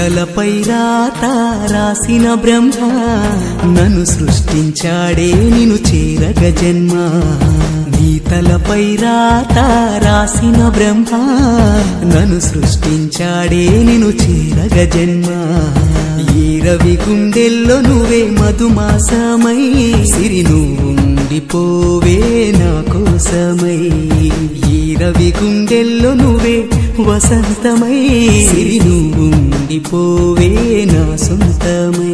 తలపై రాత రాసిన బ్రహ్మ నన్ను సృష్టించాడే నిన్ను చేరగ జన్మ. నీ తలపై రాత రాసిన బ్రహ్మ నన్ను సృష్టించాడే నిన్ను చేరగ జన్మ. ఈ రవి గుండెల్లో నువ్వే మధుమాసమై సిరి నువ్వుండిపోవే నా కోసమై. ఈ రవి గుండెల్లో నువ్వే వసంతమై సిరి నువ్వుండిపోవే నా సొంతమై.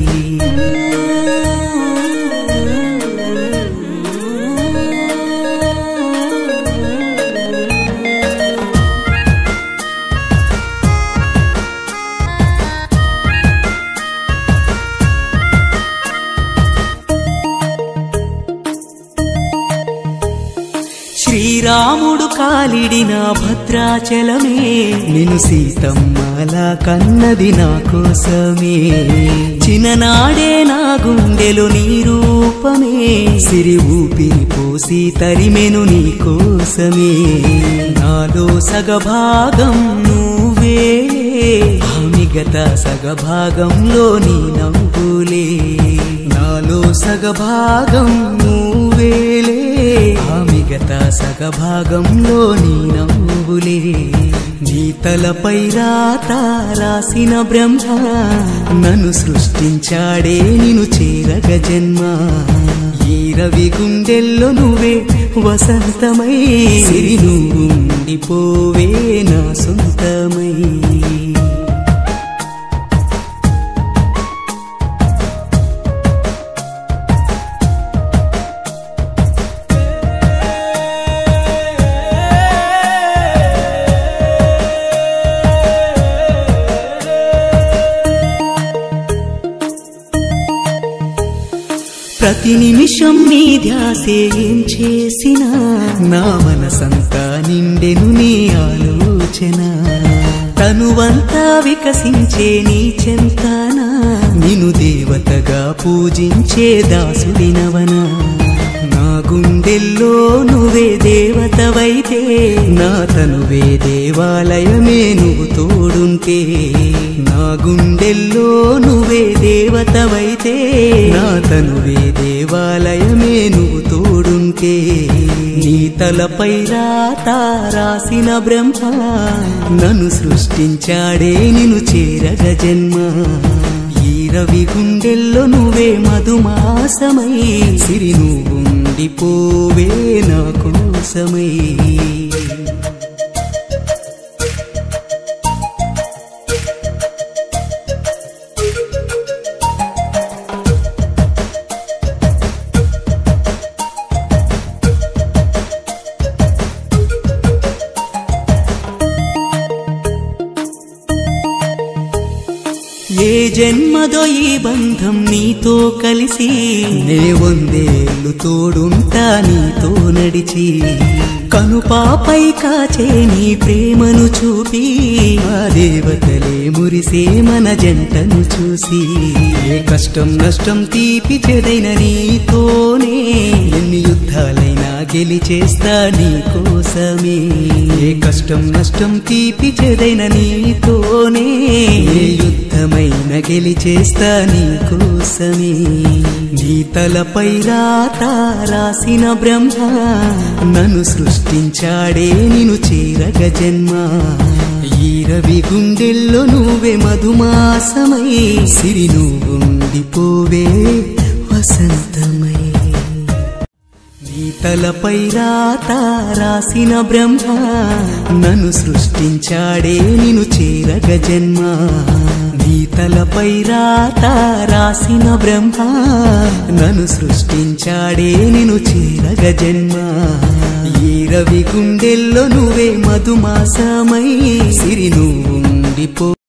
శ్రీరాముడు కాలిడిన భద్రాచలమే నిన్ను సీతమ్మలా కన్నది నా కోసమే. చిన్ననాడే నా గుండెలో నీ రూపమే సిరి ఊపిరి పోసి తరిమెను నీ కోసమే. నాలో సగభాగం నువ్వే మిగత సగభాగంలో నీ నవ్వులే. నాలో సగభాగం నువ్వేలే మిగత సగభాగంలో నీ నవ్వులే. నీ తలపై రాత రాసిన బ్రహ్మ నన్ను సృష్టించాడే నిన్ను చేరగ జన్మ. ఈ రవి గుండెల్లో నువ్వే వసంతమై సిరి నువ్వుండిపోవే నా సొంతమై. ప్రతి నిమిషం నీ ధ్యాసే ఏం చేసినా నా మనసంతా నిండెను నీ ఆలోచన. తనువంతా వికసించే నీ చెంతన నిన్ను దేవతగా పూజించే దాసుడినవన. నా గుండెల్లో నువ్వే దేవతవైతే నా తనువే దేవాలయమే నువ్వు తోడుంటే. నా గుండెల్లో నువ్వే దేవతవైతే నా తనువే దేవాలయమే నువ్వు తోడుంటే. నీ తలపై రాత రాసిన బ్రహ్మ నన్ను సృష్టించాడే నిన్ను చేరగ జన్మ. ఈ రవి గుండెల్లో నువ్వే మధుమాసమై సిరి నువ్వుండిపోవే నా కోసమై. ఏ జన్మదో ఈ బంధం నీతో కలిసి నే 100 ఏళ్ళు తోడుంటా నీతో నడిచి. కనుపాపై కాచే నీ ప్రేమను చూపి ఆ దేవతలే మురిసే మన జంటను చూసి. ఏ కష్టం నష్టం తీపి చెదైన నీతోనే ఎన్ని యుద్ధాలైనా గెలిచేస్తా నీ కోసమే. ఏ కష్టం నష్టం తీపి చెదైన నీతోనే ఏ యుద్ధమైన గెలిచేస్తా నీ కోసమే. నీ తలపై రాత రాసిన బ్రహ్మ నన్ను సృష్టించాడే నిన్ను చేరగ జన్మ. ఈ రవి గుండెల్లో నువ్వే మధుమాసమై సిరి నువ్వుండిపోవే వసంతమై. నీ తలపై రాత రాసిన బ్రహ్మ నన్ను సృష్టించాడే నిన్ను చేరగ జన్మ. నీ తలపై రాత రాసిన బ్రహ్మ నన్ను సృష్టించాడే నిన్ను చేరగ జన్మ. ఈ రవి గుండెల్లో నువ్వే మధుమాసమై సిరి నువ్వుండిపో.